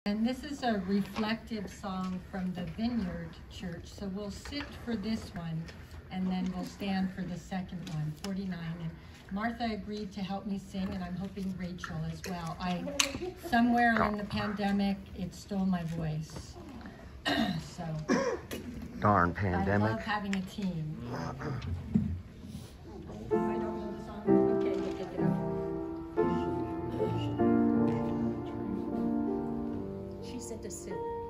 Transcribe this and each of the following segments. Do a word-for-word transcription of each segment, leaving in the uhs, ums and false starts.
And this is a reflective song from the Vineyard Church. So we'll sit for this one, and then we'll stand for the second one, forty-nine. And Martha agreed to help me sing, and I'm hoping Rachel as well. I, somewhere in the pandemic, it stole my voice. So, darn pandemic. I love having a team. I don't know the song. Okay, we'll take it out. She said to sit.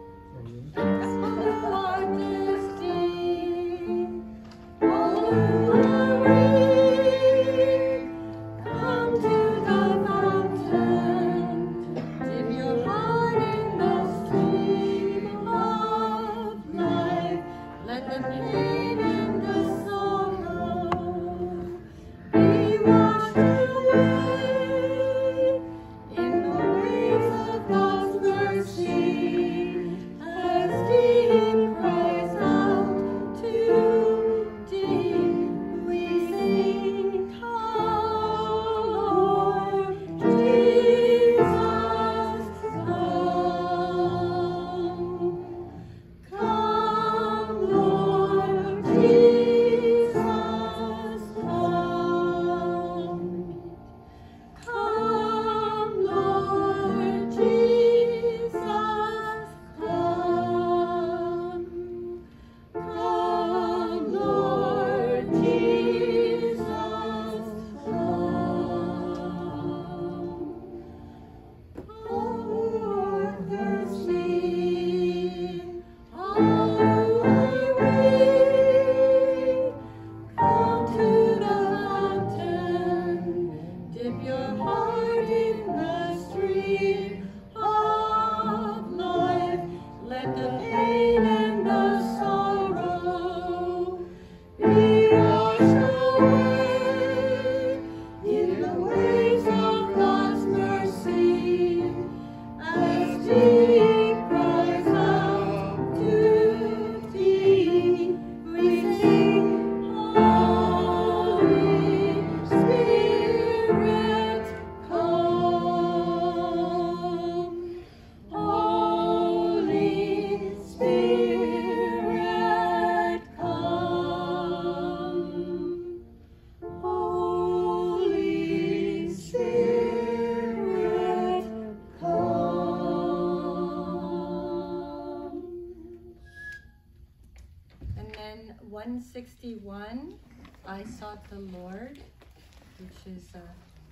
one sixty-one, I Sought the Lord, which is uh,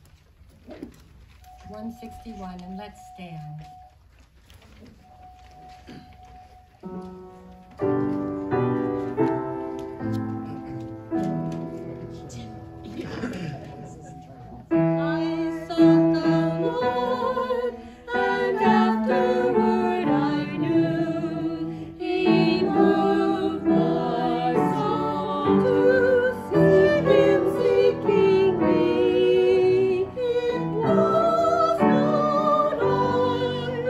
one sixty-one, and let's stand. I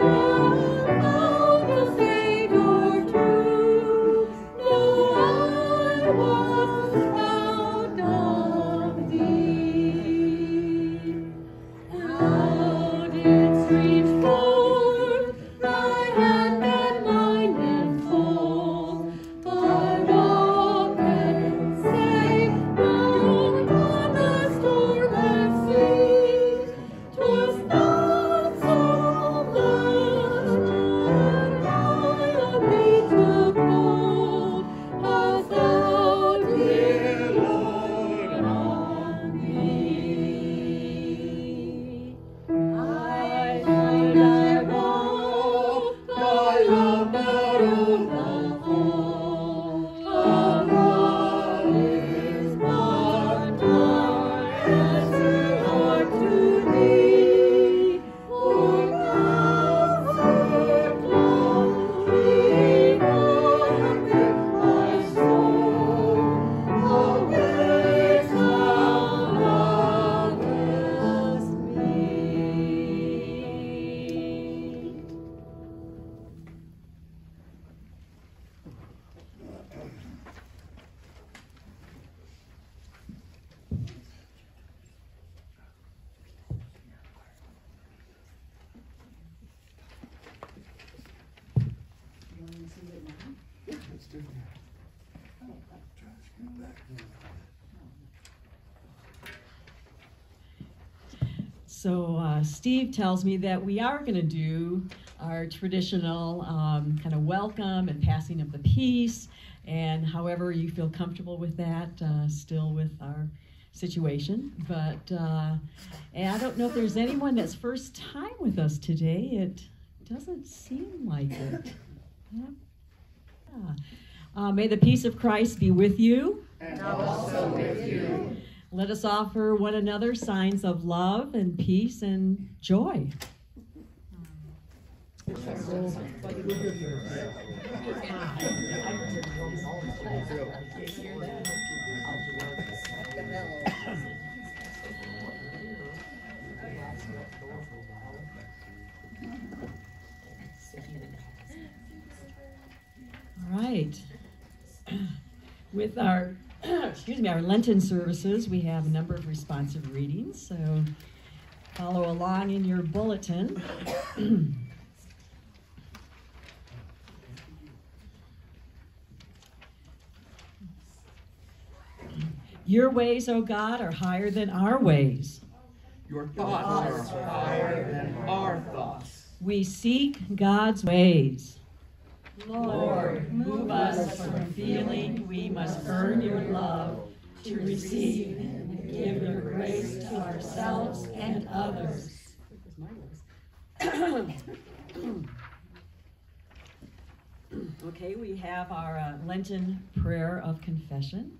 So uh, Steve tells me that we are going to do our traditional um, kind of welcome and passing of the peace, and however you feel comfortable with that, uh, still with our situation. But uh, and I don't know if there's anyone that's first time with us today. It doesn't seem like it. Yeah. Yeah. Uh, may the peace of Christ be with you. And also with you. Let us offer one another signs of love and peace and joy. All right. With our excuse me, our Lenten services, we have a number of responsive readings, so follow along in your bulletin. Your ways, O God, are higher than our ways. Your thoughts are higher than our thoughts. We seek God's ways. Lord, Move us from feeling we must earn your love to receive and give your grace to ourselves and others. Okay, we have our uh, Lenten prayer of confession.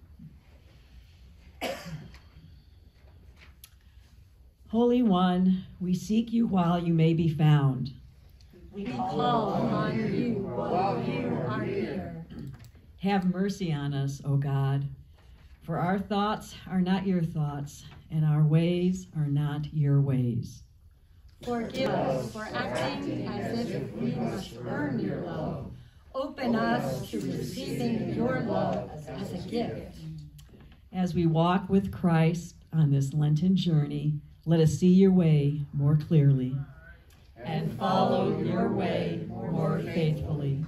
Holy One, we seek you while you may be found. we call upon you while you are here. Have mercy on us, O God, for our thoughts are not your thoughts, and our ways are not your ways. Forgive us for acting as if we must earn your love. Open us to receiving your love as a gift. As we walk with Christ on this Lenten journey, let us see your way more clearly and follow your way more faithfully.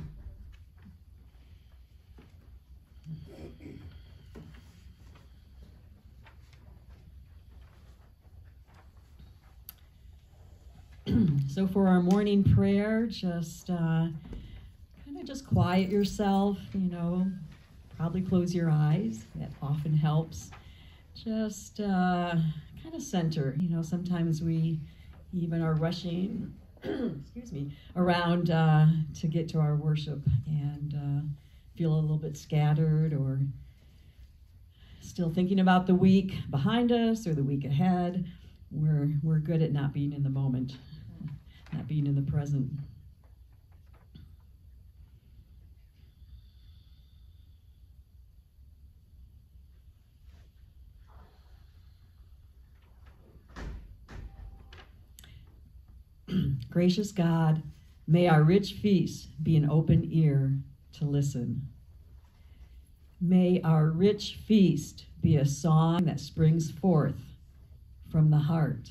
So for our morning prayer, just uh, kind of just quiet yourself, you know, probably close your eyes. That often helps. Just uh, kind of center. You know, sometimes we even are rushing, excuse me, around uh, to get to our worship and uh, feel a little bit scattered or still thinking about the week behind us or the week ahead. We're we're good at not being in the moment, not being in the present. Gracious God, may our rich feast be an open ear to listen. May our rich feast be a song that springs forth from the heart.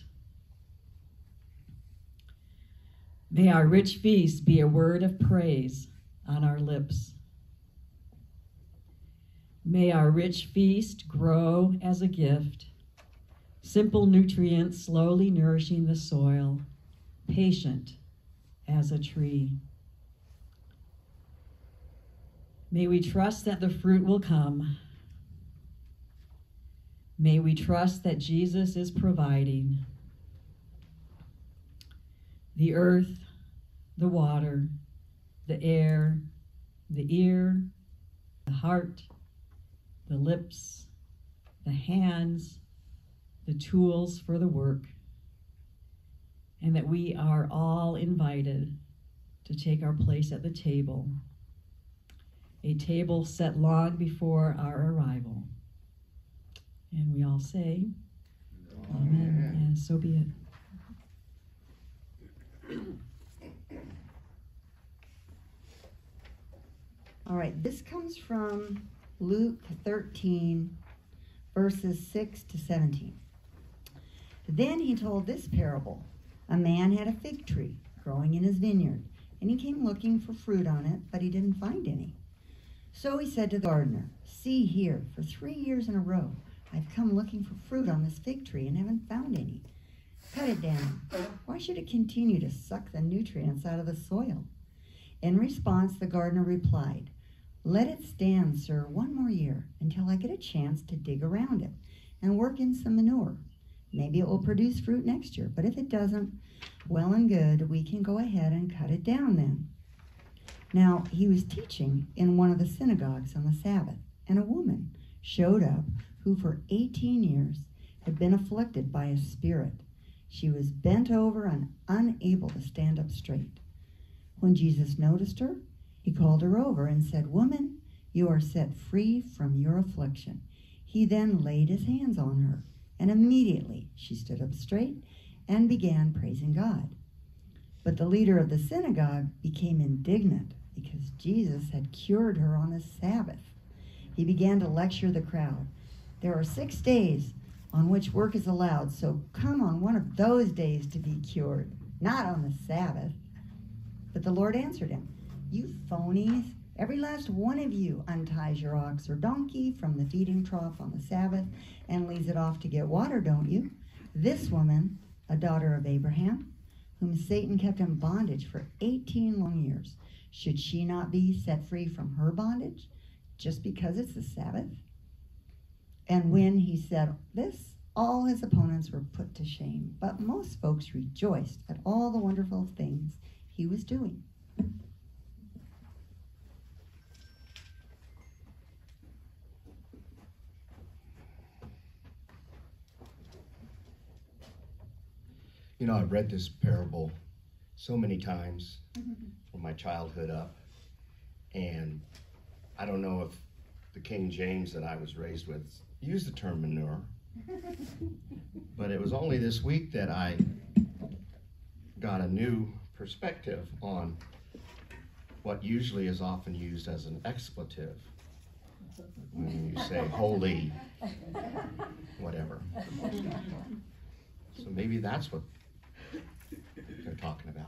May our rich feast be a word of praise on our lips. May our rich feast grow as a gift, simple nutrients slowly nourishing the soil, patient as a tree. May we trust that the fruit will come. May we trust that Jesus is providing the earth, the water, the air, the ear, the heart, the lips, the hands, the tools for the work, and that we are all invited to take our place at the table, a table set long before our arrival. And we all say, Amen. Amen. And so be it. All right, this comes from Luke thirteen, verses six to seventeen. Then he told this parable. A man had a fig tree growing in his vineyard, and he came looking for fruit on it, but he didn't find any. So he said to the gardener, "See here, for three years in a row, I've come looking for fruit on this fig tree and haven't found any. Cut it down. Why should it continue to suck the nutrients out of the soil?" In response, the gardener replied, "Let it stand, sir, one more year until I get a chance to dig around it and work in some manure. Maybe it will produce fruit next year, but if it doesn't, well and good, we can go ahead and cut it down then." Now, he was teaching in one of the synagogues on the Sabbath, and a woman showed up who for eighteen years had been afflicted by a spirit. She was bent over and unable to stand up straight. When Jesus noticed her, he called her over and said, "Woman, you are set free from your affliction." He then laid his hands on her, and immediately she stood up straight and began praising God. But the leader of the synagogue became indignant because Jesus had cured her on the Sabbath. He began to lecture the crowd. "There are six days on which work is allowed, so come on one of those days to be cured, not on the Sabbath." But the Lord answered him, "You phonies, every last one of you unties your ox or donkey from the feeding trough on the Sabbath and leads it off to get water, don't you? This woman, a daughter of Abraham, whom Satan kept in bondage for eighteen long years, should she not be set free from her bondage just because it's the Sabbath?" And when he said this, all his opponents were put to shame, but most folks rejoiced at all the wonderful things he was doing. You know, I've read this parable so many times from my childhood up, and I don't know if the King James that I was raised with used the term manure, but it was only this week that I got a new perspective on what usually is often used as an expletive when you say holy whatever. So maybe that's what they're talking about.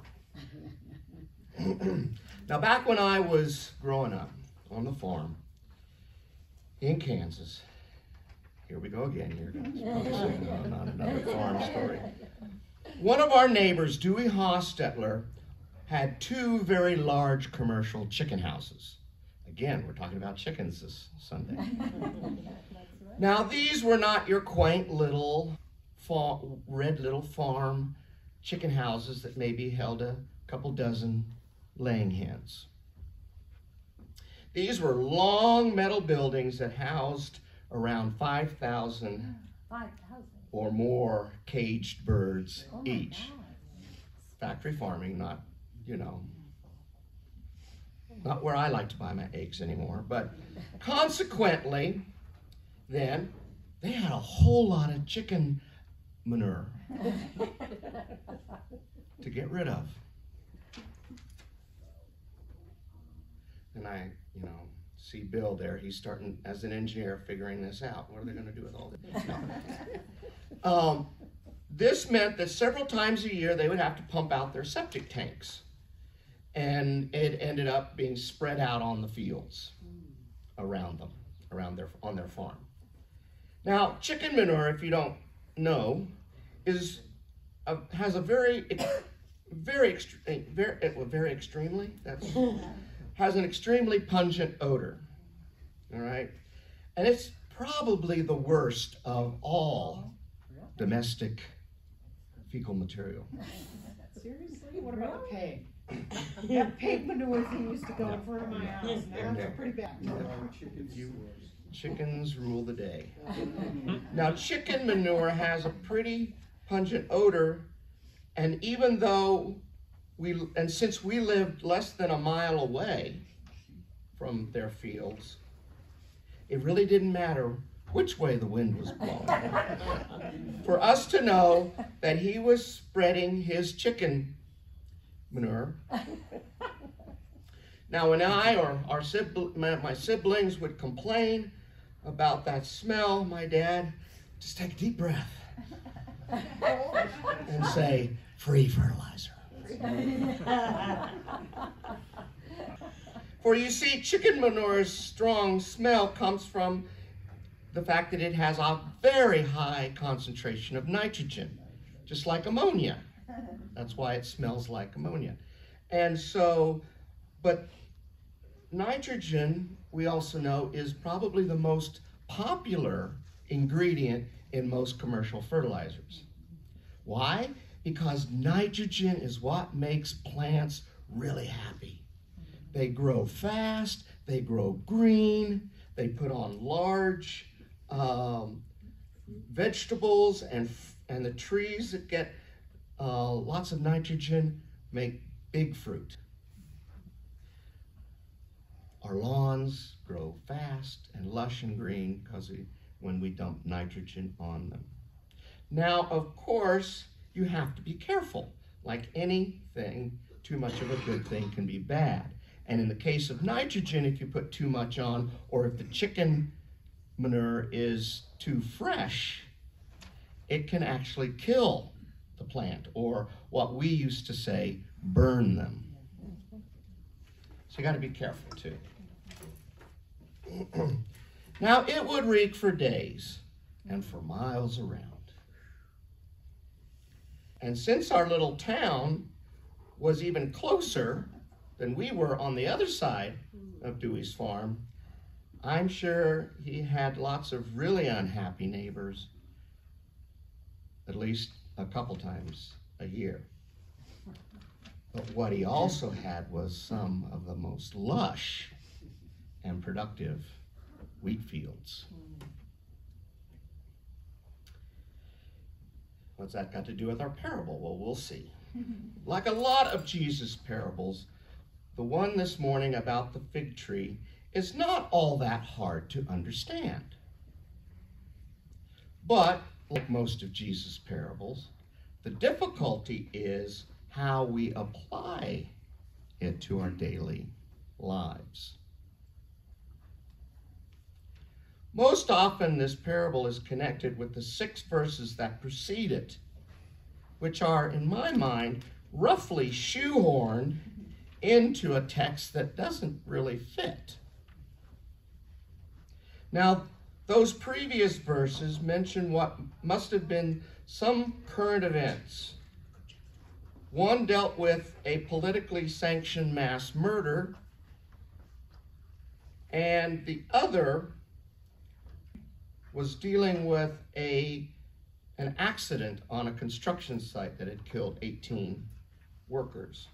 Now, back when I was growing up on the farm in Kansas, here we go again, here guys. No, not another farm story. One of our neighbors, Dewey Hostetler, had two very large commercial chicken houses. Again, we're talking about chickens this Sunday. Now, these were not your quaint little fa- red little farm chicken houses that maybe held a couple dozen laying hens. These were long metal buildings that housed around five thousand or more caged birds oh each. God. Factory farming, not, you know, not where I like to buy my eggs anymore. But consequently, then, they had a whole lot of chicken manure to get rid of. And I, you know, see Bill there. He's starting, as an engineer, figuring this out. What are they going to do with all this? No. um, this meant that several times a year they would have to pump out their septic tanks. And it ended up being spread out on the fields around them, around their, on their farm. Now, chicken manure, if you don't know, is a, has a very, very, extre- very, well, very extremely, that's, has an extremely pungent odor, all right? And it's probably the worst of all domestic fecal material. Seriously? What about the pig? That pig manure thing used to go in front of my house, now it's pretty bad. You, chickens rule the day. Now, chicken manure has a pretty pungent odor, and even though we, and since we lived less than a mile away from their fields, it really didn't matter which way the wind was blowing for us to know that he was spreading his chicken manure. Now, when I or our sibling, my siblings would complain about that smell, my dad just take a deep breath and say, "Free fertilizer." For you see, chicken manure's strong smell comes from the fact that it has a very high concentration of nitrogen, just like ammonia. That's why it smells like ammonia. And so, but nitrogen, we also know, is probably the most popular ingredient in most commercial fertilizers. Why? Because nitrogen is what makes plants really happy. They grow fast, they grow green, they put on large um, vegetables, and, and the trees that get uh, lots of nitrogen make big fruit. Our lawns grow fast and lush and green because when we dump nitrogen on them. Now, of course, you have to be careful. Like anything, too much of a good thing can be bad. And in the case of nitrogen, if you put too much on, or if the chicken manure is too fresh, it can actually kill the plant, or what we used to say, burn them. So you got to be careful too. Now, it would reek for days and for miles around. And since our little town was even closer than we were on the other side of Dewey's farm, I'm sure he had lots of really unhappy neighbors, at least a couple times a year. But what he also had was some of the most lush and productive wheat fields. What's that got to do with our parable? Well, we'll see. Like a lot of Jesus' parables, the one this morning about the fig tree is not all that hard to understand. But, like most of Jesus' parables, the difficulty is how we apply it to our daily lives. Most often, this parable is connected with the six verses that precede it, which are, in my mind, roughly shoehorned into a text that doesn't really fit. Now, those previous verses mention what must have been some current events. One dealt with a politically sanctioned mass murder, and the other was dealing with a, an accident on a construction site that had killed eighteen workers.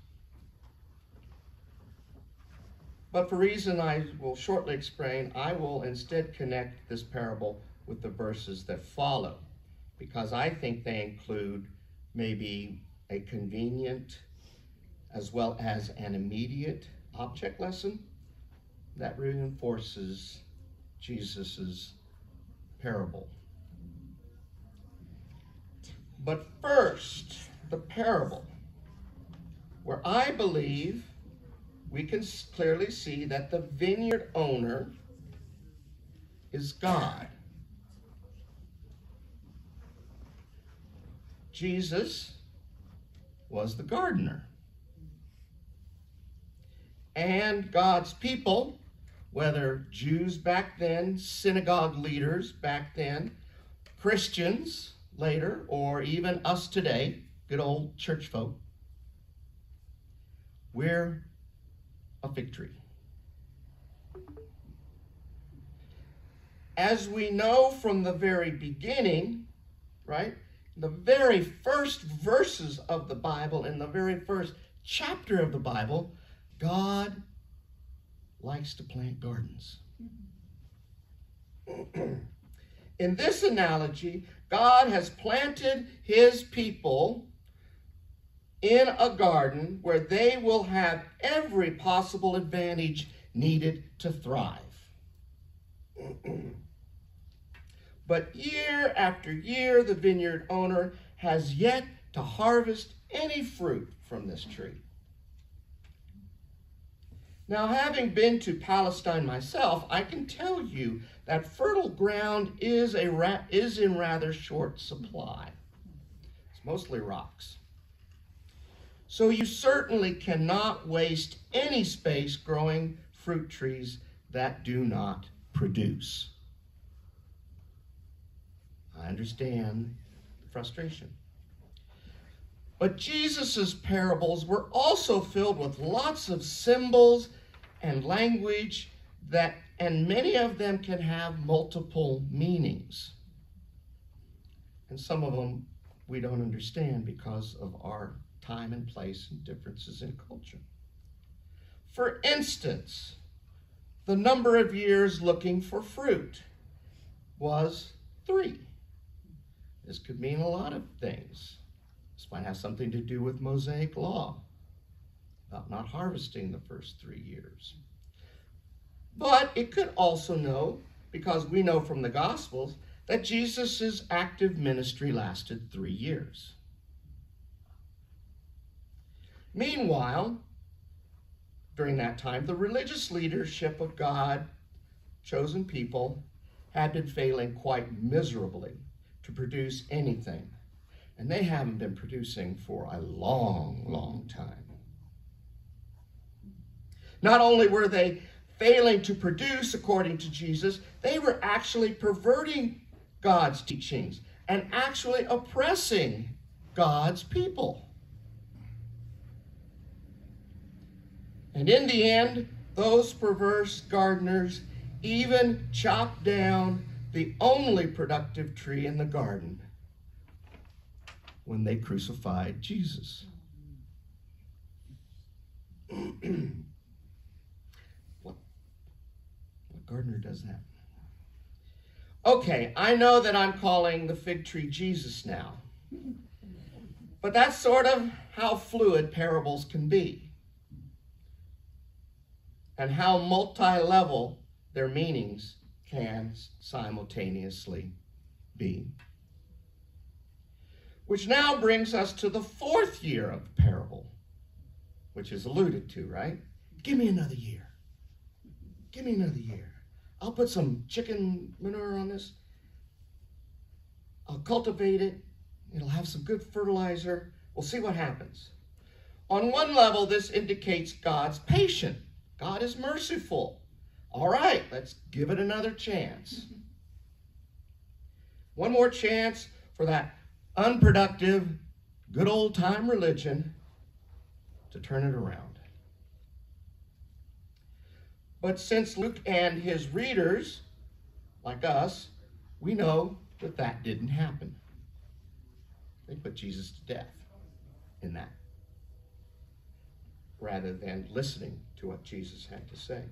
But for reason I will shortly explain, I will instead connect this parable with the verses that follow, because I think they include maybe a convenient as well as an immediate object lesson that reinforces Jesus's parable. But first, the parable, where I believe we can clearly see that the vineyard owner is God. Jesus was the gardener. And God's people, whether Jews back then, synagogue leaders back then, Christians later, or even us today, good old church folk, we're a fig tree. As we know from the very beginning, right, the very first verses of the Bible, in the very first chapter of the Bible, God likes to plant gardens. In this analogy, God has planted his people in a garden where they will have every possible advantage needed to thrive. But year after year, the vineyard owner has yet to harvest any fruit from this tree. Now, having been to Palestine myself, I can tell you that fertile ground is, a ra- is in rather short supply. It's mostly rocks. So you certainly cannot waste any space growing fruit trees that do not produce. I understand the frustration. But Jesus' parables were also filled with lots of symbols and language that, and many of them can have multiple meanings. And some of them we don't understand because of our time and place and differences in culture. For instance, the number of years looking for fruit was three. This could mean a lot of things. This might have something to do with Mosaic law about not harvesting the first three years. But it could also know, because we know from the Gospels, that Jesus' active ministry lasted three years. Meanwhile, during that time, the religious leadership of God, chosen people, had been failing quite miserably to produce anything. And they haven't been producing for a long, long time. Not only were they failing to produce according to Jesus, they were actually perverting God's teachings and actually oppressing God's people. And in the end, those perverse gardeners even chopped down the only productive tree in the garden when they crucified Jesus. what, what gardener does that? Okay, I know that I'm calling the fig tree Jesus now, but that's sort of how fluid parables can be and how multi-level their meanings can simultaneously be. Which now brings us to the fourth year of the parable, which is alluded to, right? Give me another year. Give me another year. I'll put some chicken manure on this. I'll cultivate it. It'll have some good fertilizer. We'll see what happens. On one level, this indicates God's patient. God is merciful. All right, let's give it another chance. One more chance for that unproductive, good old-time religion to turn it around. But since Luke and his readers, like us, we know that that didn't happen. They put Jesus to death in that, rather than listening to what Jesus had to say.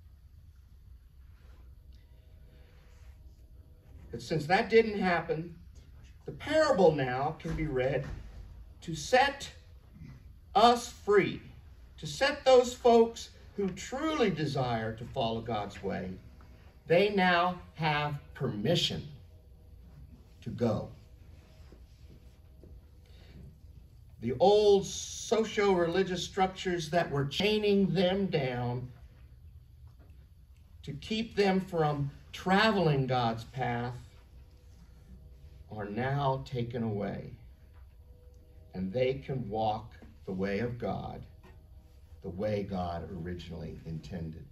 But since that didn't happen, the parable now can be read to set us free, to set those folks who truly desire to follow God's way. They now have permission to go. The old socio-religious structures that were chaining them down to keep them from traveling God's path are now taken away, and they can walk the way of God, the way God originally intended.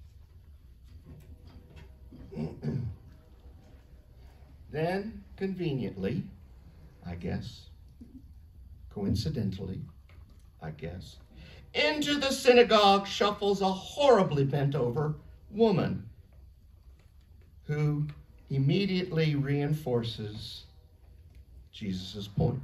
Then, conveniently, I guess, coincidentally, I guess, into the synagogue shuffles a horribly bent-over woman who immediately reinforces Jesus' point.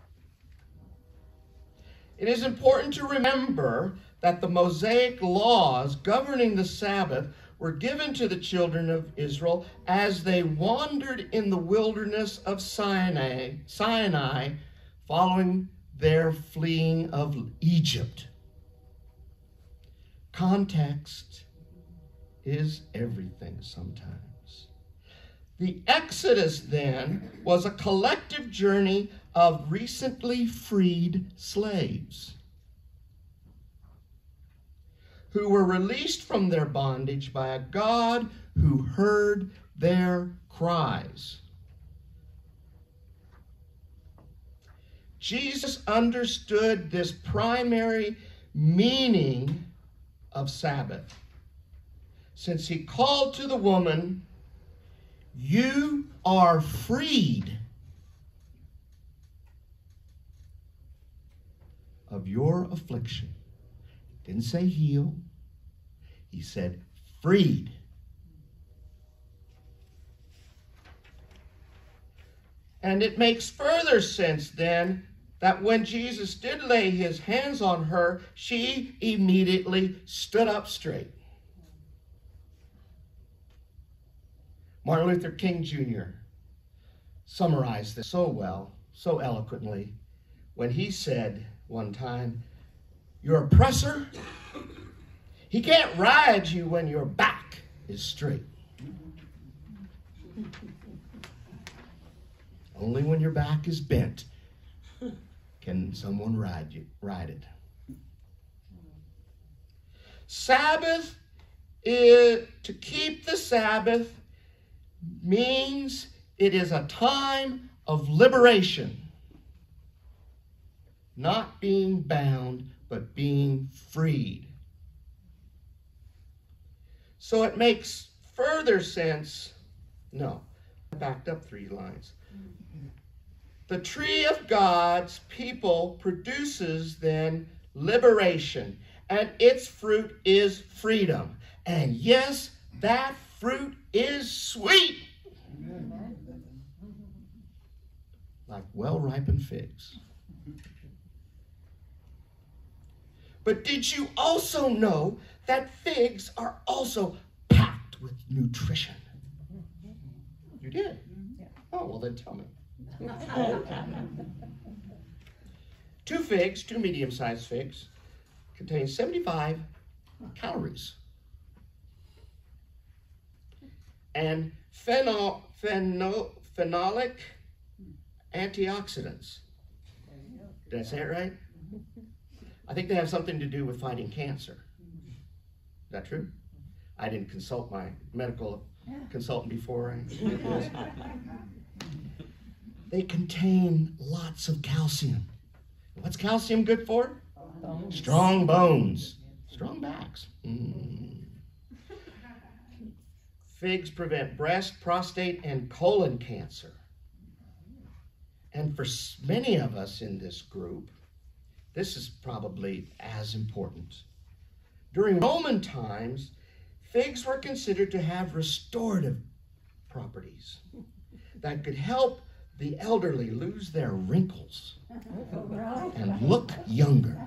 It is important to remember that the Mosaic laws governing the Sabbath were given to the children of Israel as they wandered in the wilderness of Sinai, Sinai following their fleeing of Egypt. Context is everything sometimes. The Exodus, then, was a collective journey of recently freed slaves who were released from their bondage by a God who heard their cries. Jesus understood this primary meaning of Sabbath. since he called to the woman, "You are freed of your affliction." Didn't say heal. He said freed. And it makes further sense then that when Jesus did lay his hands on her, she immediately stood up straight. Martin Luther King Junior summarized this so well, so eloquently, when he said one time, "Your oppressor, he can't ride you when your back is straight. Only when your back is bent can someone ride you, ride it." Sabbath is, to keep the Sabbath means it is a time of liberation. Not being bound, but being freed. So it makes further sense. No, I backed up three lines. The tree of God's people produces then liberation, and its fruit is freedom. And yes, that fruit is sweet. Like well-ripened figs. But did you also know that figs are also packed with nutrition? You did? Oh, well then tell me. Two figs, two medium-sized figs, contain seventy-five calories. And phenol, phenol, phenolic antioxidants. Did I say it right? I think they have something to do with fighting cancer. Is that true? I didn't consult my medical consultant before I did this. They contain lots of calcium. What's calcium good for? Bones. Strong bones. Strong backs. Mm. Figs prevent breast, prostate, and colon cancer. And for many of us in this group, this is probably as important. During Roman times, figs were considered to have restorative properties that could help the elderly lose their wrinkles and look younger.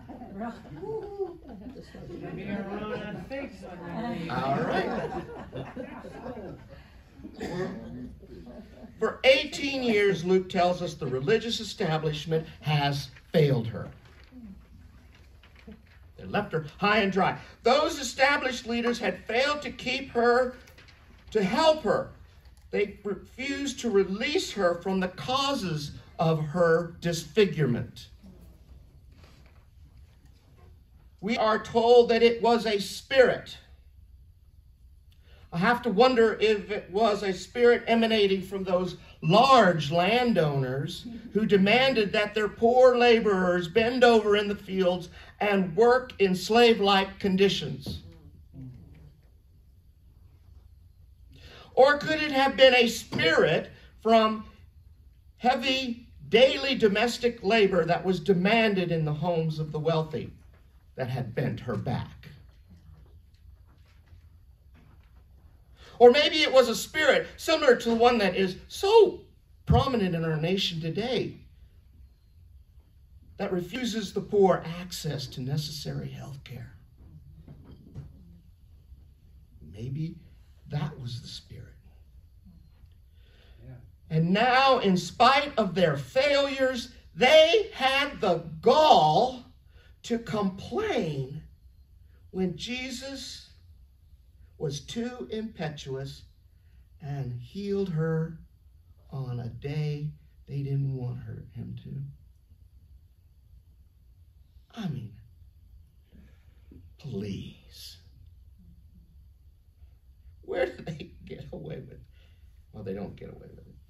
All right. For eighteen years, Luke tells us the religious establishment has failed her. They left her high and dry. Those established leaders had failed to keep her, to help her. They refused to release her from the causes of her disfigurement. We are told that it was a spirit. I have to wonder if it was a spirit emanating from those large landowners who demanded that their poor laborers bend over in the fields and work in slave-like conditions. Or could it have been a spirit from heavy daily domestic labor that was demanded in the homes of the wealthy that had bent her back? Or maybe it was a spirit similar to the one that is so prominent in our nation today that refuses the poor access to necessary health care. Maybe that was the spirit. Yeah. And now, in spite of their failures, they had the gall to complain when Jesus was too impetuous and healed her on a day they didn't want her, him to. I mean, please. Where do they get away with it? Well, they don't get away with it.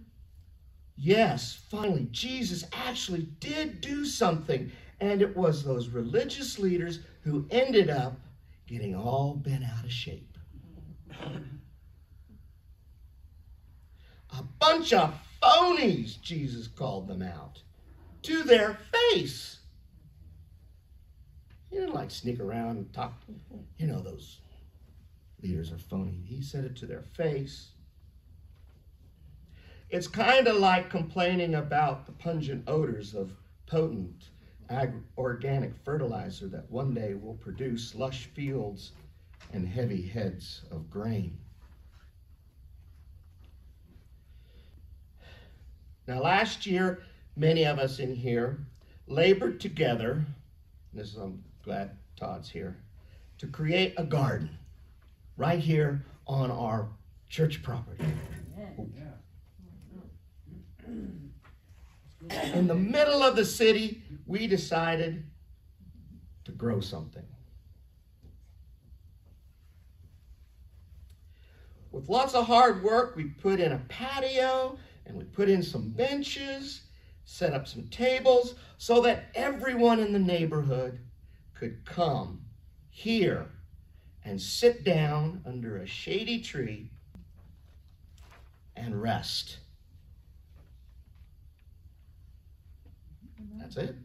Yes, finally, Jesus actually did do something, and it was those religious leaders who ended up getting all bent out of shape. A bunch of phonies, Jesus called them out to their face. He didn't like sneak around and talk. You know, those leaders are phony. He said it to their face. It's kind of like complaining about the pungent odors of potent ag- organic fertilizer that one day will produce lush fields and heavy heads of grain. Now, last year, many of us in here labored together, this is, I'm glad Todd's here, to create a garden right here on our church property. In the middle of the city, we decided to grow something. With lots of hard work, we put in a patio and we put in some benches, set up some tables so that everyone in the neighborhood could come here and sit down under a shady tree and rest. That's it.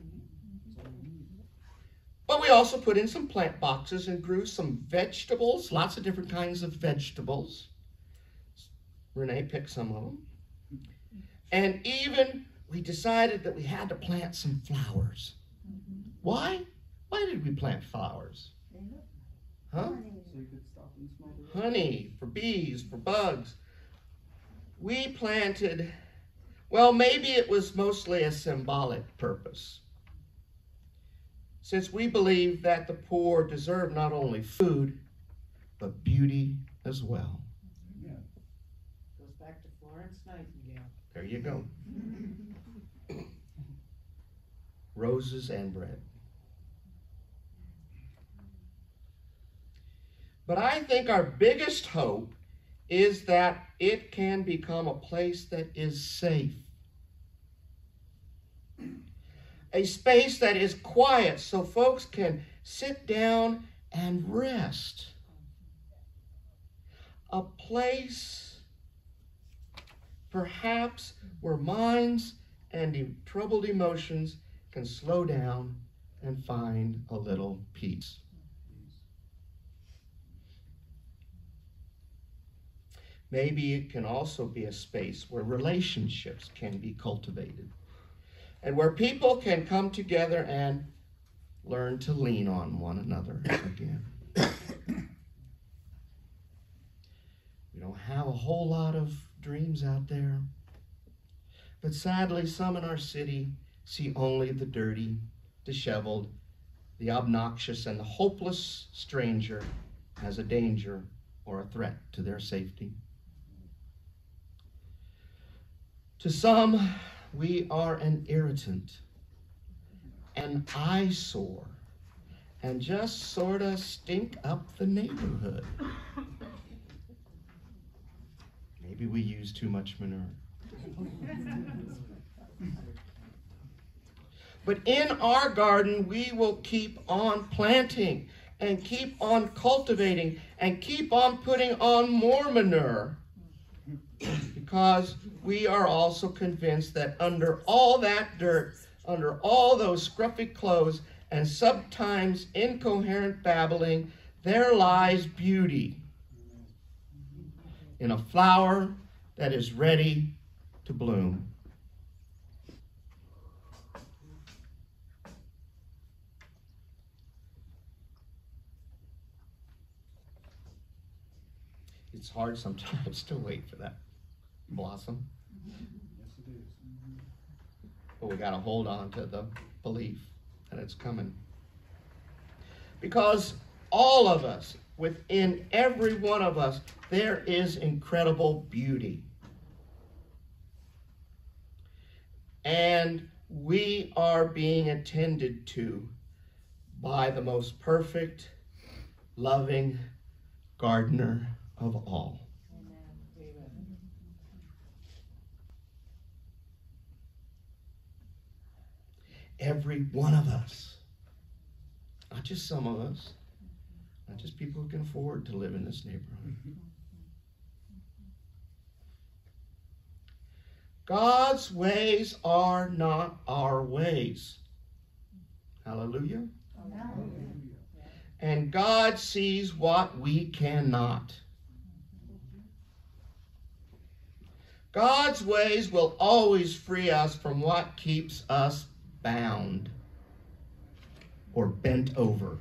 But we also put in some plant boxes and grew some vegetables, lots of different kinds of vegetables. Renee picked some of them. And even we decided that we had to plant some flowers. Why? Why did we plant flowers? Huh? Honey, for bees, for bugs. We planted, well, maybe it was mostly a symbolic purpose. Since we believe that the poor deserve not only food, but beauty as well. Yeah. Goes back to Florence Nightingale. There you go. Roses and bread. But I think our biggest hope is that it can become a place that is safe. A space that is quiet so folks can sit down and rest. A place, perhaps, where minds and troubled emotions can slow down and find a little peace. Maybe it can also be a space where relationships can be cultivated and where people can come together and learn to lean on one another again. We don't have a whole lot of dreams out there, but sadly some in our city see only the dirty, disheveled, the obnoxious, and the hopeless stranger as a danger or a threat to their safety. To some, we are an irritant, an eyesore, and just sort of stink up the neighborhood. Maybe we use too much manure. But in our garden, we will keep on planting and keep on cultivating and keep on putting on more manure, because we are also convinced that under all that dirt, under all those scruffy clothes and sometimes incoherent babbling, there lies beauty in a flower that is ready to bloom. It's hard sometimes to wait for that blossom. Yes, it is. But we got to hold on to the belief that it's coming. Because all of us, within every one of us, there is incredible beauty. And we are being attended to by the most perfect, loving gardener of all. Every one of us, not just some of us, not just people who can afford to live in this neighborhood. God's ways are not our ways. Hallelujah. And God sees what we cannot. God's ways will always free us from what keeps us bound or bent over.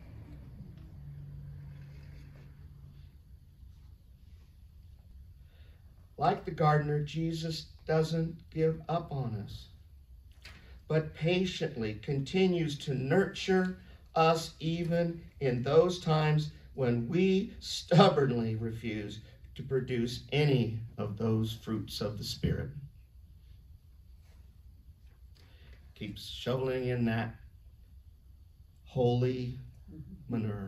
Like the gardener, Jesus doesn't give up on us, but patiently continues to nurture us even in those times when we stubbornly refuse to produce any of those fruits of the Spirit. Keeps shoveling in that holy manure.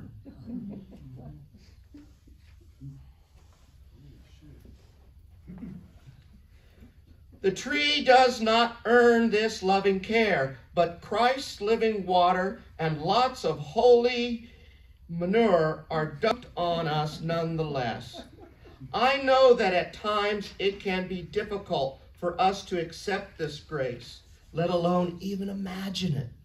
The tree does not earn this loving care, but Christ's living water and lots of holy manure are dumped on us nonetheless. I know that at times it can be difficult for us to accept this grace, let alone even imagine it.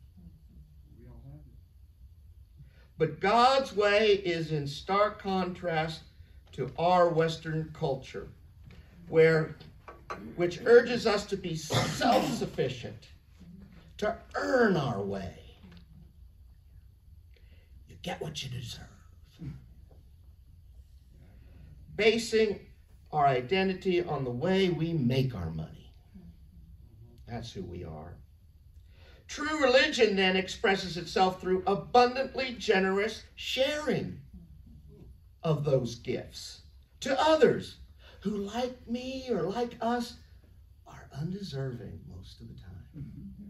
But God's way is in stark contrast to our Western culture, where which urges us to be self-sufficient, to earn our way. You get what you deserve. Basing our identity on the way we make our money. That's who we are. True religion then expresses itself through abundantly generous sharing of those gifts to others who, like me or like us, are undeserving most of the time.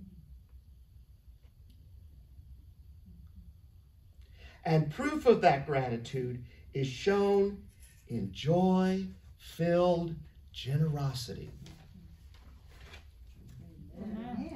And proof of that gratitude is shown in joy-filled generosity. Amen.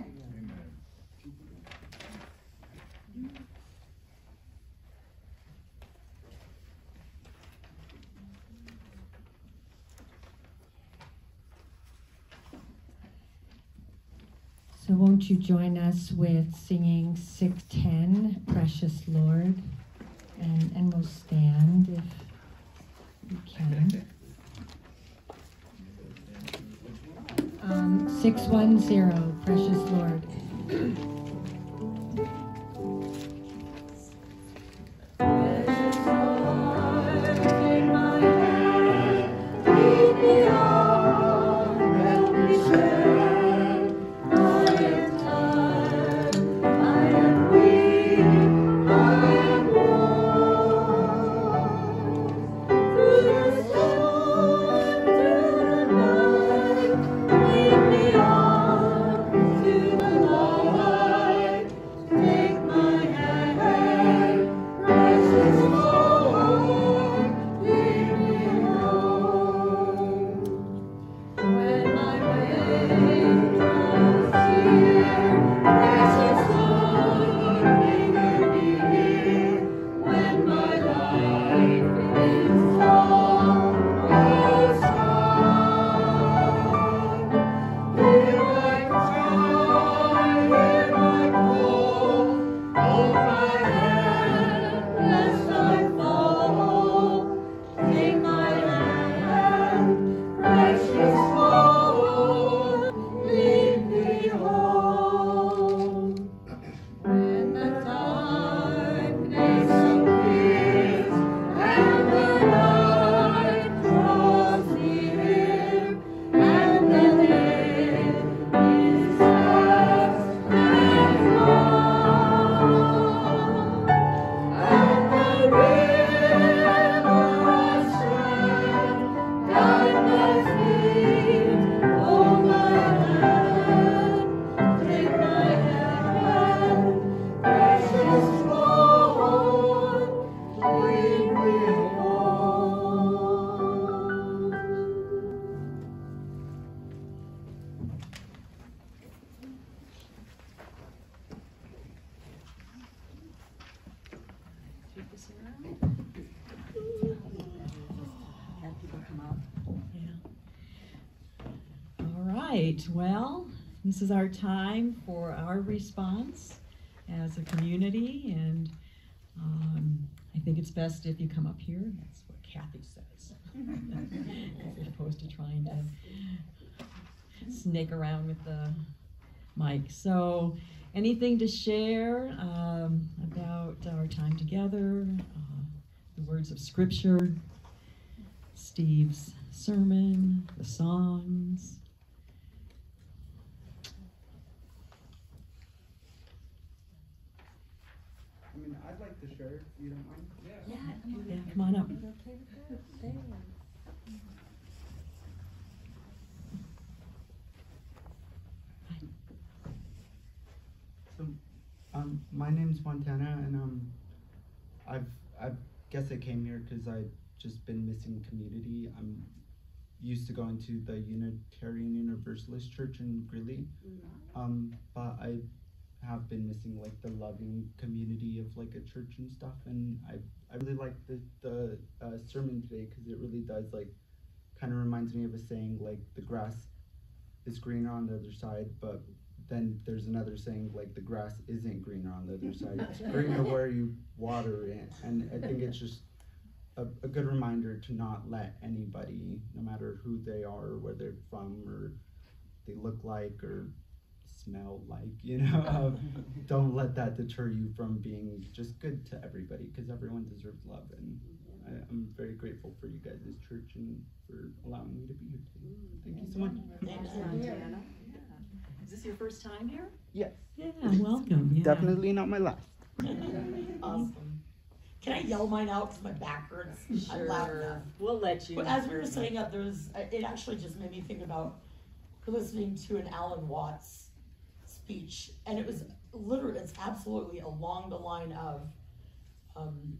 So won't you join us with singing six ten, Precious Lord, and, and we'll stand if you can. Um, six one zero, Precious Lord. To the right, well, this is our time for our response as a community, and um, I think it's best if you come up here. That's what Kathy says. As opposed to trying to snake around with the mic. So, anything to share um, about our time together, uh, the words of Scripture, Steve's sermon, the songs? I mean, I'd like to share, if you don't mind. Yeah, yeah, come on up. So, um, my name's Montana, and um, I've I guess I came here because I've just been missing community. I'm used to going to the Unitarian Universalist Church in Greeley, um, but I have been missing like the loving community of like a church and stuff. And I I really like the the uh, sermon today because it really does like kind of reminds me of a saying like the grass is greener on the other side, but then there's another saying like the grass isn't greener on the other side. It's greener where you water it. And I think it's just a, a good reminder to not let anybody, no matter who they are, or where they're from, or they look like, or smell like, you know, uh, don't let that deter you from being just good to everybody, because everyone deserves love. And I, I'm very grateful for you guys as church and for allowing me to be here today. Thank you so much. Thanks, Montana. Is this your first time here? Yes. Yeah, welcome. Yeah. Definitely not my last. Awesome. Can I yell mine out because my back hurts? I'm loud enough. We'll let you. But as we were setting up, there was, it actually just made me think about listening to an Alan Watts speech, and it was literally, it's absolutely along the line of um,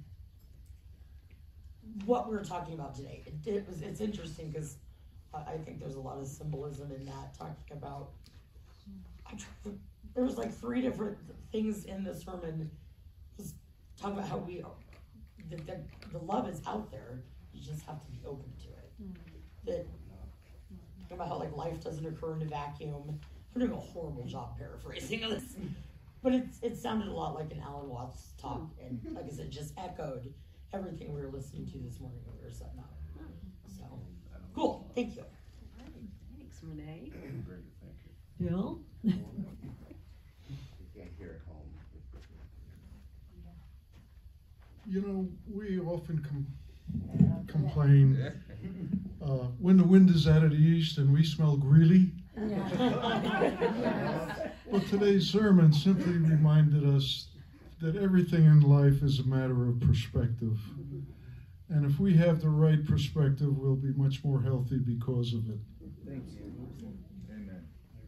what we were talking about today. It, it was, it's interesting because I, I think there's a lot of symbolism in that, talking about, I tried, there was like three different things in the sermon, just talking about how we, the, the, the love is out there, you just have to be open to it. That, talking about how like life doesn't occur in a vacuum. I'm doing a horrible job paraphrasing of this, but it's, it sounded a lot like an Alan Watts talk, and like I said, just echoed everything we were listening to this morning when we were setting up. So, cool, thank you. Thanks, Renee. Great, thank you. Bill? You can't hear at home. You know, we often com- complain uh, when the wind is out of the east and we smell greeley. Well, today's sermon simply reminded us that everything in life is a matter of perspective. And if we have the right perspective, we'll be much more healthy because of it. Thank you. Amen.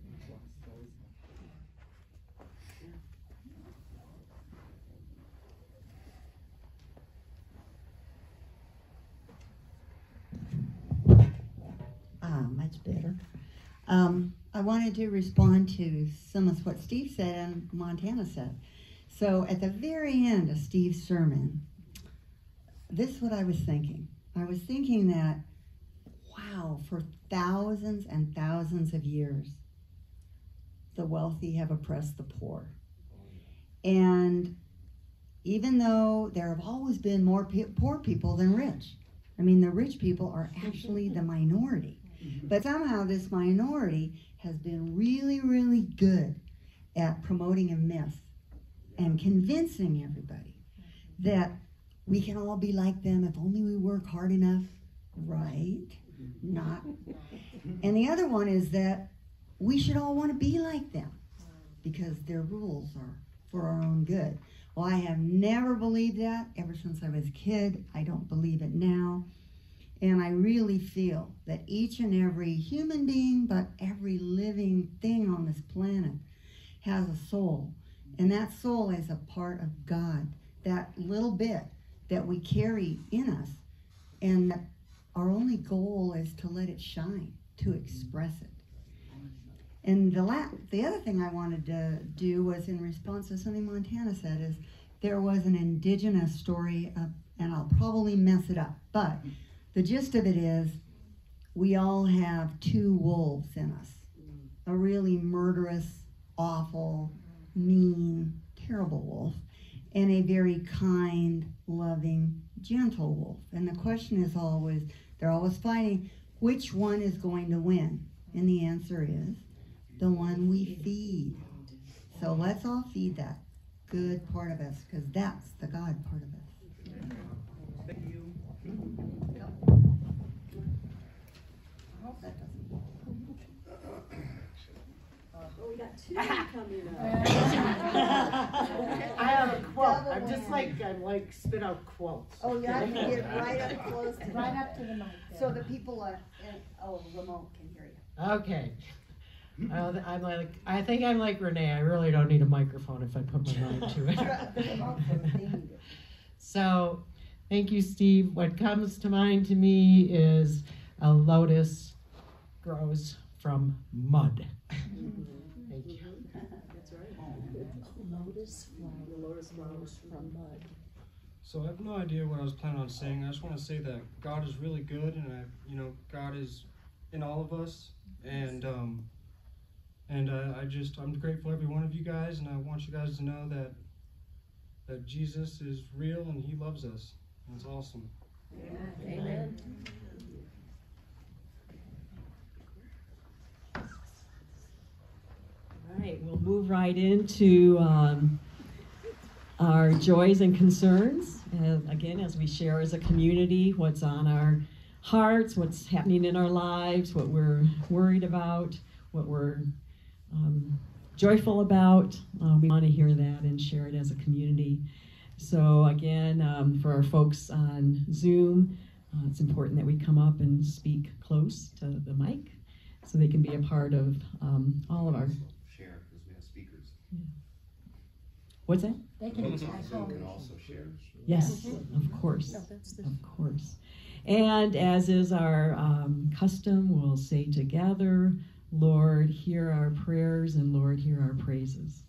Ah, much better. Um, I wanted to respond to some of what Steve said and Montana said. So at the very end of Steve's sermon, this is what I was thinking. I was thinking that, wow, for thousands and thousands of years, the wealthy have oppressed the poor. And even though there have always been more pe- poor people than rich, I mean, the rich people are actually the minority. But somehow this minority has been really, really good at promoting a myth and convincing everybody that we can all be like them if only we work hard enough, right? Not. And the other one is that we should all want to be like them because their rules are for our own good. Well, I have never believed that ever since I was a kid. I don't believe it now. And I really feel that each and every human being, but every living thing on this planet has a soul. And that soul is a part of God, that little bit that we carry in us. And that our only goal is to let it shine, to express it. And the, la- the other thing I wanted to do was in response to something Montana said is there was an indigenous story, of, and I'll probably mess it up, but the gist of it is we all have two wolves in us. a really murderous, awful, mean, terrible wolf, and a very kind, loving, gentle wolf. And the question is always, they're always fighting, which one is going to win? And the answer is the one we feed. So let's all feed that good part of us, because that's the God part of us. Thank you. I hope that doesn't. Well, we got two coming up. I have a quote. I'm just like, I'm like spit out quotes. Oh, you have to get right up close to Right up to the mic there. so the people are, in, oh, remote can hear you. Okay. Uh, I'm like, I think I'm like Renee. I really don't need a microphone if I put my mind to it. So, thank you, Steve. What comes to mind to me is a lotus grows from mud. Thank you. That's right. Lotus flower. The lotus flowers from mud. So I have no idea what I was planning on saying. I just want to say that God is really good, and I, you know, God is in all of us, and um, and uh, I just I'm grateful for every one of you guys, and I want you guys to know that that Jesus is real and He loves us. That's awesome. Amen. Amen. All right, we'll move right into um, our joys and concerns. Uh, again, as we share as a community what's on our hearts, what's happening in our lives, what we're worried about, what we're um, joyful about. Uh, we want to hear that and share it as a community. So again, um, for our folks on Zoom, uh, it's important that we come up and speak close to the mic so they can be a part of um, all of our... Share, because we have speakers. What's that? They can Those at on Zoom home. can also share. Yes, of course, No, that's the of course. And as is our um, custom, we'll say together, Lord, hear our prayers, and Lord, hear our praises.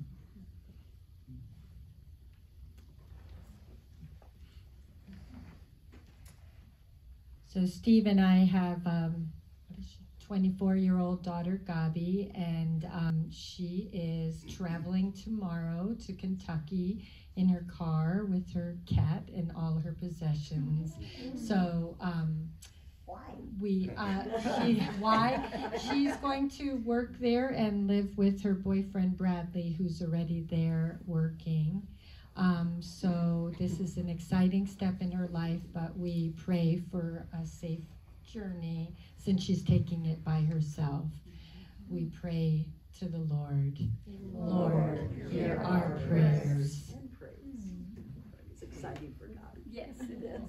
So Steve and I have um, twenty-four-year-old daughter, Gabi, and um, she is traveling tomorrow to Kentucky in her car with her cat and all her possessions. So um, Why? we, uh, she, why? She's going to work there and live with her boyfriend, Bradley, who's already there working. Um, so this is an exciting step in her life, but we pray for a safe journey since she's taking it by herself. We pray to the Lord. Lord, hear our prayers. And praise. It's exciting for God. Yes, it is.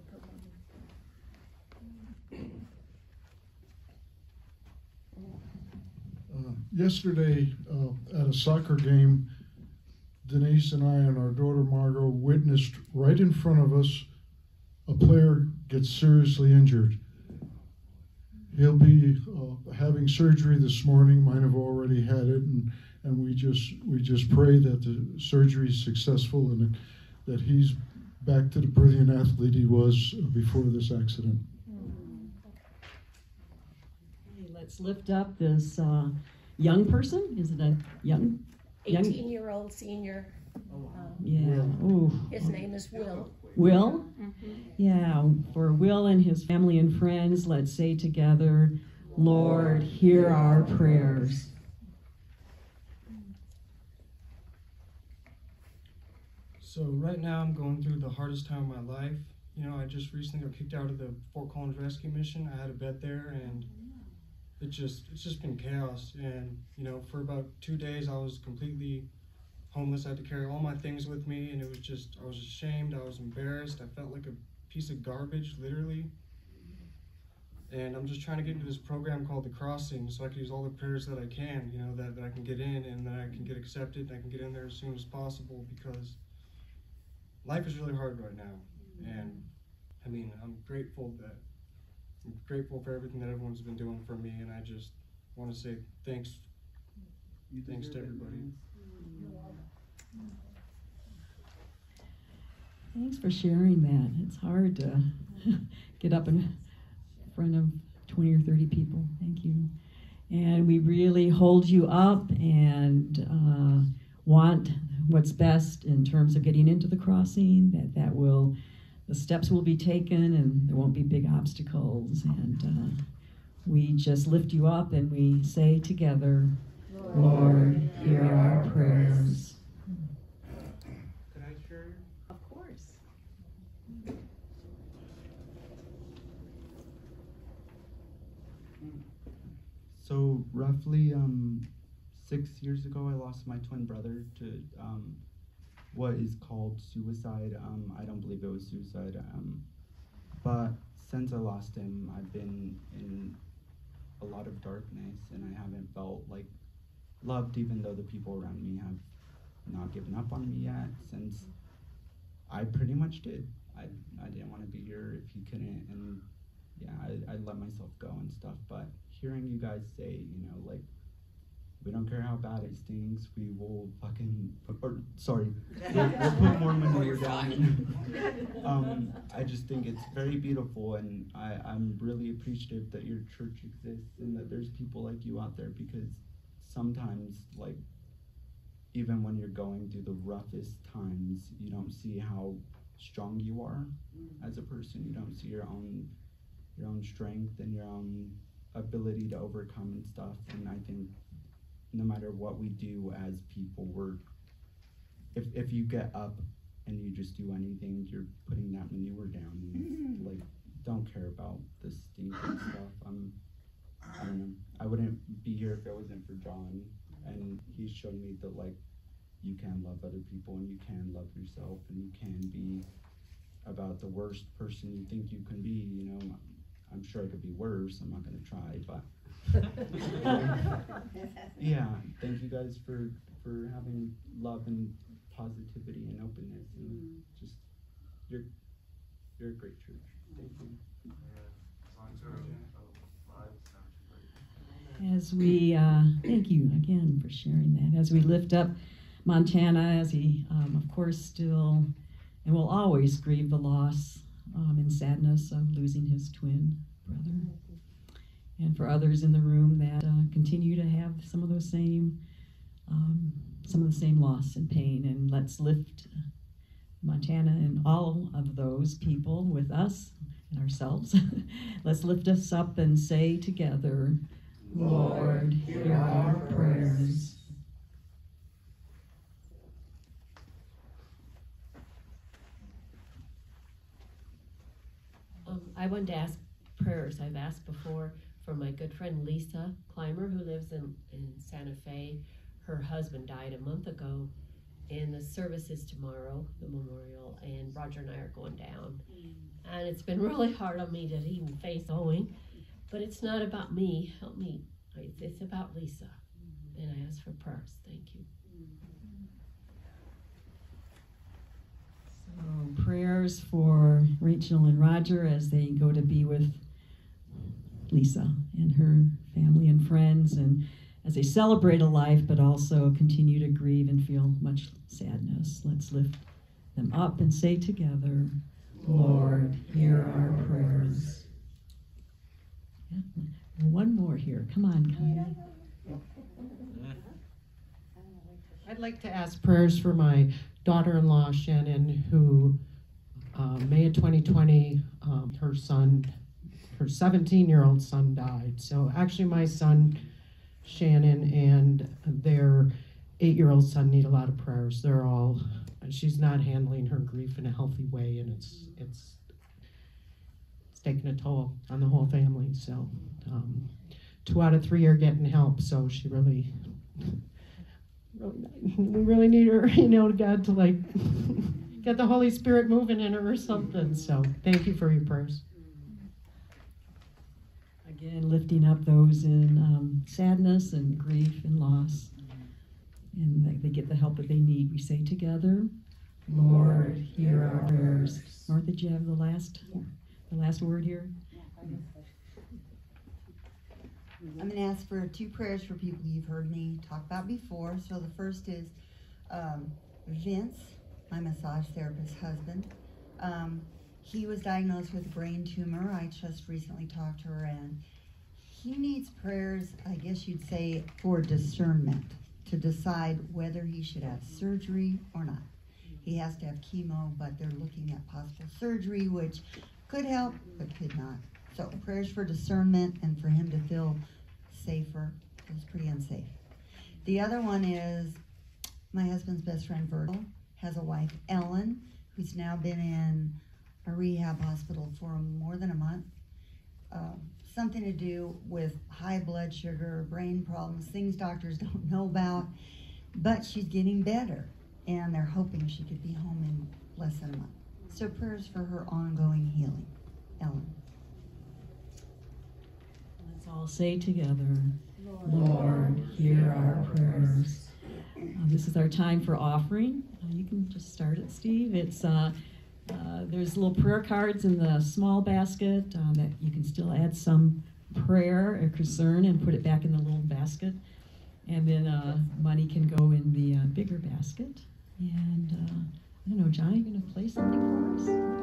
Uh, yesterday, uh, at a soccer game, Denise and I and our daughter Margot witnessed right in front of us a player get seriously injured. He'll be uh, having surgery this morning. Mine have already had it, and, and we just we just pray that the surgery is successful and that, that he's back to the brilliant athlete he was before this accident. Okay, let's lift up this uh, young person. Is it a young? young? eighteen-year-old senior. Yeah. Ooh. His name is Will. Will? Mm-hmm. Yeah, for Will and his family and friends, let's say together, Lord, hear our prayers. So right now I'm going through the hardest time of my life. You know, I just recently got kicked out of the Fort Collins rescue mission. I had a bed there, and it just it's just been chaos. And you know, for about two days I was completely homeless. I had to carry all my things with me, and it was just, I was ashamed, I was embarrassed, I felt like a piece of garbage, literally. And I'm just trying to get into this program called The Crossing so I can use all the prayers that I can, you know, that, that I can get in and that I can get accepted and I can get in there as soon as possible, because life is really hard right now. And I mean, I'm grateful that, I'm grateful for everything that everyone's been doing for me, and I just want to say thanks, thanks to everybody. Thanks for sharing that. It's hard to get up in front of twenty or thirty people. Thank you. And we really hold you up and uh, want what's best in terms of getting into the crossing, that that will, the steps will be taken and there won't be big obstacles. And uh, we just lift you up and we say together, Lord, hear our prayers. Could I share? Of course. So roughly um, six years ago, I lost my twin brother to um, what is called suicide. Um, I don't believe it was suicide. Um, but since I lost him, I've been in a lot of darkness, and I haven't felt like loved, even though the people around me have not given up on me yet, since I pretty much did. I, I didn't want to be here if he couldn't, and yeah, I, I let myself go and stuff. But hearing you guys say, you know, like, we don't care how bad it stings, we will fucking, or sorry, we'll, we'll put more manure down. um, I just think it's very beautiful, and I, I'm really appreciative that your church exists and that there's people like you out there, because sometimes, like, even when you're going through the roughest times, you don't see how strong you are as a person. You don't see your own your own strength and your own ability to overcome and stuff. And I think no matter what we do as people, we're if if you get up and you just do anything, you're putting that manure down. And like, don't care about the stink and stuff. I'm I don't know. I wouldn't be here if it wasn't for John, and he's shown me that, like, you can love other people and you can love yourself and you can be about the worst person you think you can be. You know, I'm sure I could be worse. I'm not going to try, but um, yeah. Thank you guys for for having love and positivity and openness, and just you're you're a great church. Thank you. As we, uh, thank you again for sharing that. As we lift up Montana, as he, um, of course, still and will always grieve the loss um, and sadness of losing his twin brother. And for others in the room that uh, continue to have some of those same, um, some of the same loss and pain. And let's lift Montana and all of those people with us and ourselves. Let's lift us up and say together, Lord, hear our prayers. Um, I wanted to ask prayers. I've asked before for my good friend Lisa Clymer, who lives in, in Santa Fe. Her husband died a month ago, and the service is tomorrow, the memorial, and Roger and I are going down. And it's been really hard on me to even face going, but it's not about me. Help me. It's, it's about Lisa. And I ask for prayers. Thank you. So prayers for Rachel and Roger as they go to be with Lisa and her family and friends, and as they celebrate a life but also continue to grieve and feel much sadness. Let's lift them up and say together, Lord, hear our prayers. Yeah. One more here. Come on, Connie. I'd like to ask prayers for my daughter-in-law, Shannon, who uh, May of twenty twenty, um, her son, her seventeen-year-old son died. So actually my son, Shannon, and their eight-year-old son need a lot of prayers. They're all, she's not handling her grief in a healthy way, and it's it's it's taking a toll on the whole family. So um, two out of three are getting help. So she really, really, we really need her, you know, God to like get the Holy Spirit moving in her or something. So thank you for your prayers. Again, lifting up those in um, sadness and grief and loss, and that they get the help that they need. We say together, Lord, hear our prayers. Martha, do you have the last, the last word here? I'm going to ask for two prayers for people you've heard me talk about before. So the first is um, Vince, my massage therapist's husband. Um, he was diagnosed with a brain tumor. I just recently talked to her, and he needs prayers, I guess you'd say, for discernment, to decide whether he should have surgery or not. He has to have chemo, but they're looking at possible surgery, which could help, but could not. So prayers for discernment and for him to feel safer. Feels pretty unsafe. The other one is my husband's best friend, Virgil, has a wife, Ellen, who's now been in a rehab hospital for more than a month. Uh, something to do with high blood sugar, brain problems, things doctors don't know about, but she's getting better, and they're hoping she could be home in less than a month. So prayers for her ongoing healing. Ellen. Let's all say together, Lord, hear our prayers. Uh, this is our time for offering. Uh, you can just start it, Steve. It's uh, uh, there's little prayer cards in the small basket uh, that you can still add some prayer or concern and put it back in the little basket. And then uh, money can go in the uh, bigger basket. And uh, I don't know, John, are you going to play something for us?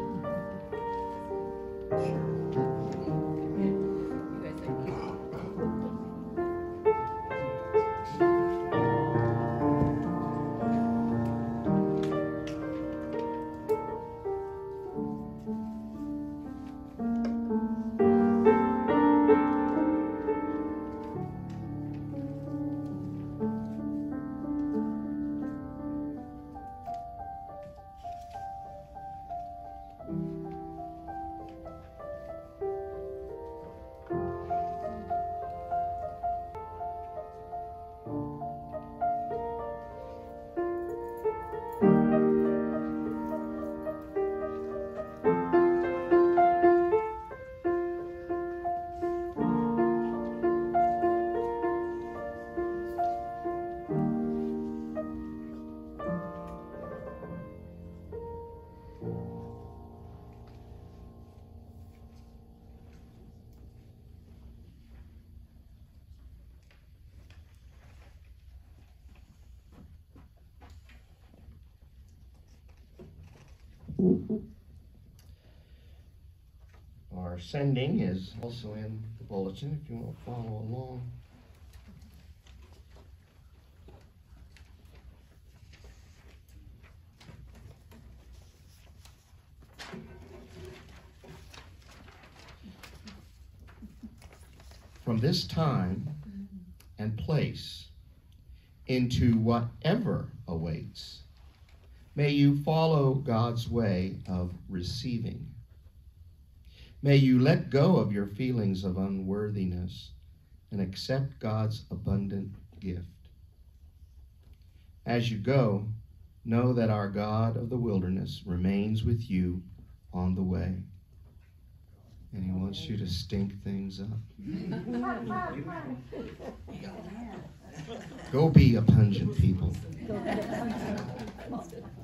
Our sending is also in the bulletin if you want to follow along. From this time and place into whatever awaits, may you follow God's way of receiving. May you let go of your feelings of unworthiness and accept God's abundant gift. As you go, know that our God of the wilderness remains with you on the way. And he wants you to stink things up. Go be a pungent people.